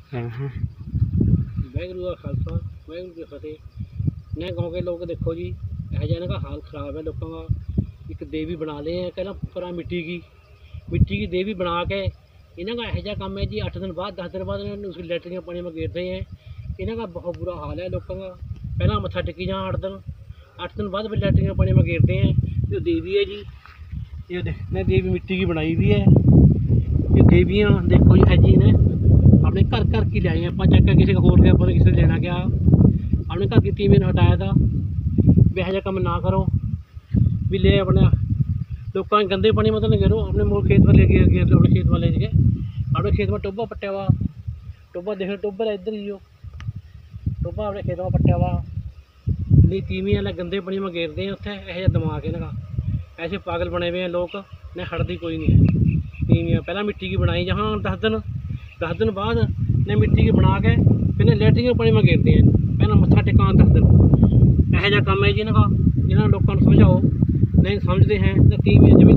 वाहगुरू का खालसा वाहगुरू की फतेह। ने गाँव के लोग देखो जी, यह इन्हों का हाल ख़राब है। लोगों का एक देवी बना ले हैं कहना पूरा मिट्टी की देवी बना के इन्हों का यह काम है जी। 8 दिन बाद 10 दिन बाद उसकी लैटरिन पानी में घेरते हैं। इन्हों का बहुत बुरा हाल है लोगों का। पहला मत्था टेकी जहाँ 8 दिन बाद फिर लैटरिन पानी में घेरते हैं। जो देवी है जी, ये ने देवी मिट्टी की बनाई हुई है। ये देवियाँ देखो जी है जी ने अपने घर की लाई आप चक्कर किसी को होर गया किसी लेना गया अपने घर की तीन हटाया था भी यह काम ना करो भी ले अपने लोगों के गंदे पानी मतलब घेरो अपने मूल खेत में ले गए अपने खेत में ले गए अपने खेत में टोबा पट्टिया हुआ टोबा देख टोबर है इधर ही हो टोबा अपने खेत में पट्टिया हुआ नहीं तीवी वाले गंदे पानी में घेरते हैं उत्थे यह दिमाग इनका ऐसे पागल बने हुए हैं लोग ने हटती कोई नहीं है। तीवियाँ पहला मिट्टी की बनाई जहाँ 10 दिन बाद ने मिट्टी की बना के फिर लैटरिन पानी में घेरते हैं। पहला मत्था टेकान 10 दिन यह काम है जी इनका। इन्होंने लोगों को समझाओ नहीं समझते हैं। तीवियाँ